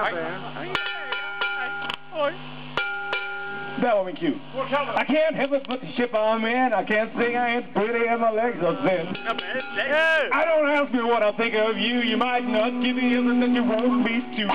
That would be cute. I can't help it but the ship I'm in. I can't sing, I ain't pretty, and my legs are thin. I don't ask me what I think of you. You might not give me anything that you want me to.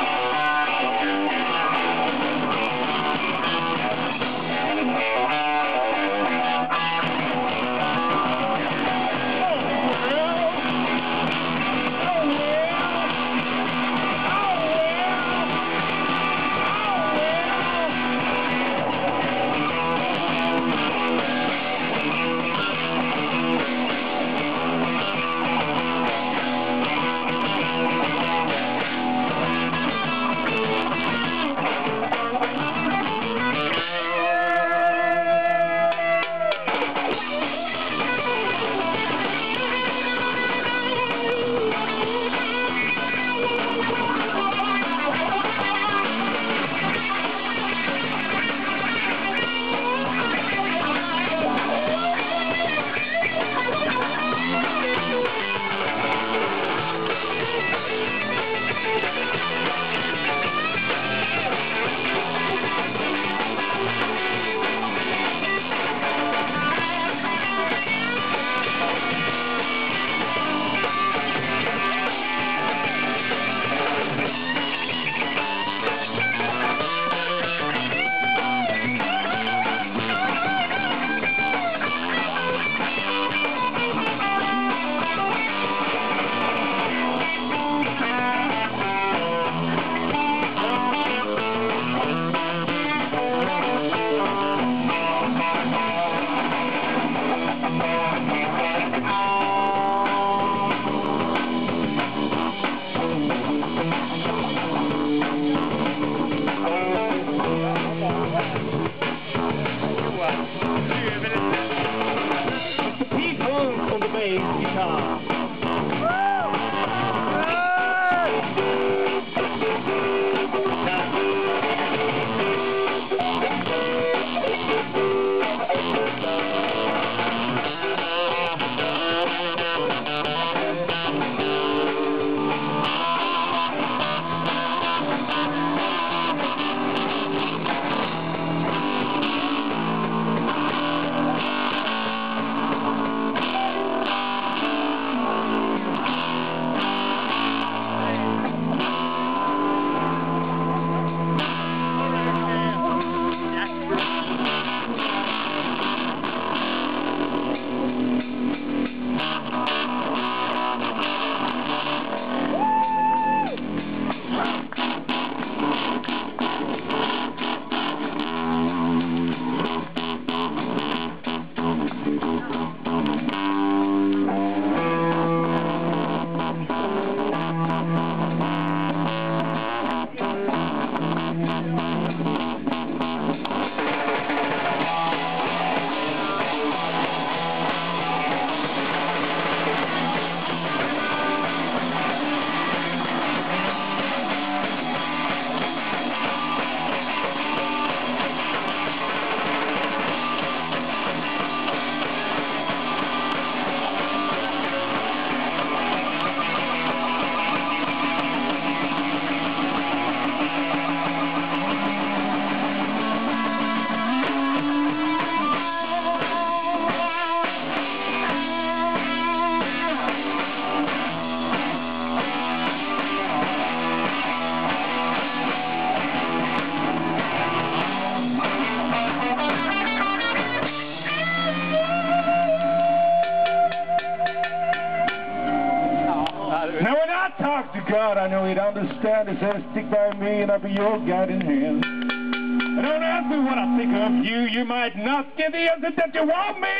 Now when I talk to God, I know He'd understand. He said, stick by me and I'll be your guiding hand. And don't ask me what I think of you. You might not get the answer that you want me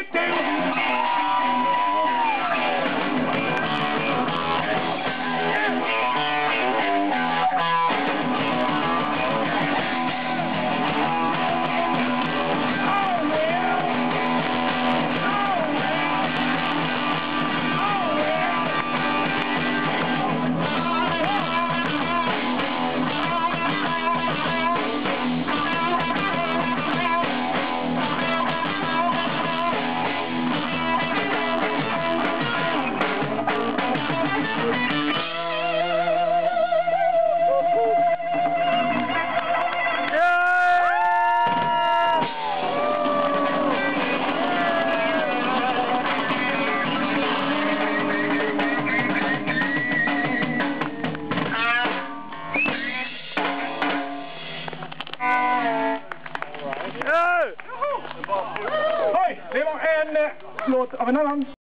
to. en låt av en annan.